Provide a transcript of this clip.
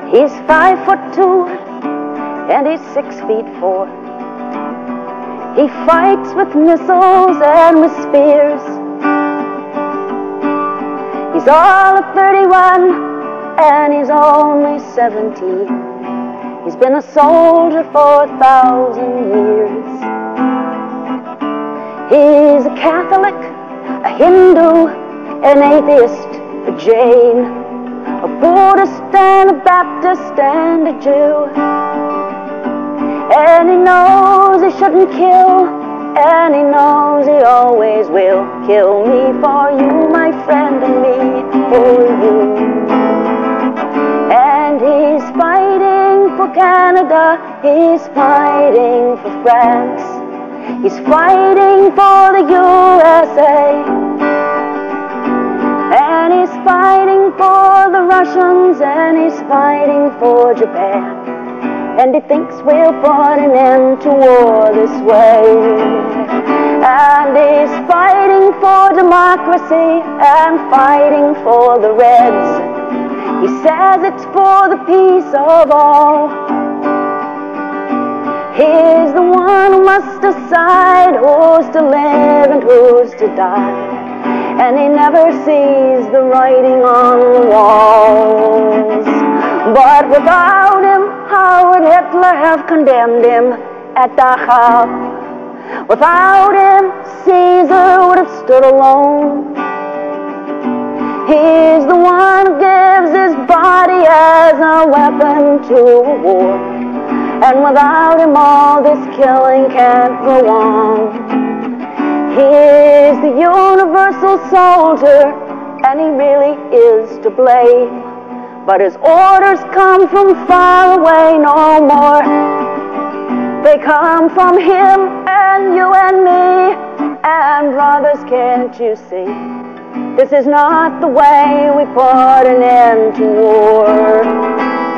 He's 5'2" and he's 6'4". He fights with missiles and with spears. He's all of 31 and he's only 17. He's been a soldier for 1,000 years. He's a Catholic, a Hindu, an atheist, a Jain, a Buddhist and a Baptist and a Jew. And he knows he shouldn't kill, and he knows he always will. Kill me for you, my friend, and me for you. And he's fighting for Canada, he's fighting for France, he's fighting for the USA. And he's fighting for the Russians, and he's fighting for Japan. And he thinks we'll put an end to war this way. And he's fighting for democracy and fighting for the Reds. He says it's for the peace of all. He's the one who must decide who's to live and who's to die. And he never sees the writing on the walls. But without him, how would Hitler have condemned him at Dachau? Without him, Caesar would have stood alone. He's the one who gives his body as a weapon to a war. And without him, all this killing can't go on. He's the universal soldier, and he really is to blame. But his orders come from far away no more. They come from him and you and me. And brothers, can't you see? This is not the way we put an end to war.